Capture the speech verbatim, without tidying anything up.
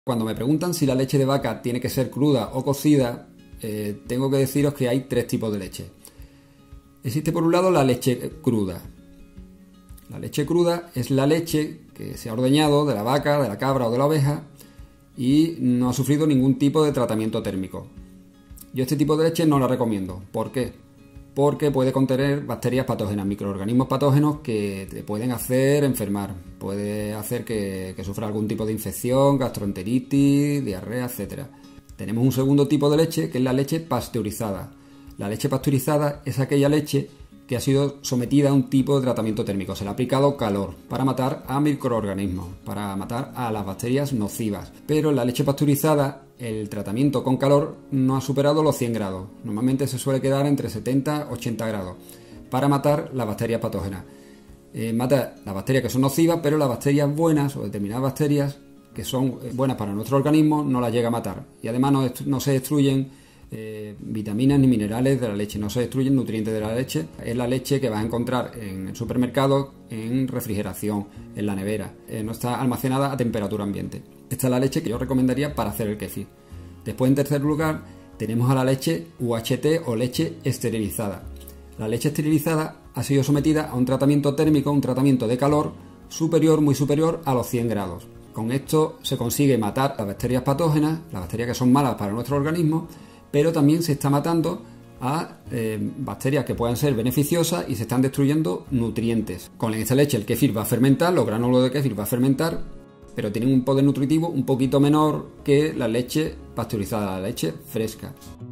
Cuando me preguntan si la leche de vaca tiene que ser cruda o cocida, eh, tengo que deciros que hay tres tipos de leche. Existe por un lado la leche cruda. La leche cruda es la leche que se ha ordeñado de la vaca, de la cabra o de la oveja y no ha sufrido ningún tipo de tratamiento térmico. Yo este tipo de leche no la recomiendo. ¿Por qué? Porque puede contener bacterias patógenas, microorganismos patógenos que te pueden hacer enfermar, puede hacer que, que sufra algún tipo de infección, gastroenteritis, diarrea, etcétera. Tenemos un segundo tipo de leche que es la leche pasteurizada. La leche pasteurizada es aquella leche que ha sido sometida a un tipo de tratamiento térmico. Se le ha aplicado calor para matar a microorganismos, para matar a las bacterias nocivas. Pero en la leche pasteurizada el tratamiento con calor no ha superado los cien grados. Normalmente se suele quedar entre setenta y ochenta grados para matar las bacterias patógenas. Eh, mata las bacterias que son nocivas, pero las bacterias buenas o determinadas bacterias que son buenas para nuestro organismo no las llega a matar. Y además no, no se destruyen Eh, vitaminas ni minerales de la leche, no se destruyen nutrientes de la leche. Es la leche que vas a encontrar en el supermercado, en refrigeración, en la nevera, eh, no está almacenada a temperatura ambiente. Esta es la leche que yo recomendaría para hacer el kéfir. Después, en tercer lugar, tenemos a la leche U H T o leche esterilizada. La leche esterilizada ha sido sometida a un tratamiento térmico, un tratamiento de calor superior, muy superior a los cien grados. Con esto se consigue matar las bacterias patógenas, las bacterias que son malas para nuestro organismo, pero también se está matando a eh, bacterias que puedan ser beneficiosas y se están destruyendo nutrientes. Con esta leche el kéfir va a fermentar, los gránulos de kéfir va a fermentar, pero tienen un poder nutritivo un poquito menor que la leche pasteurizada, la leche fresca.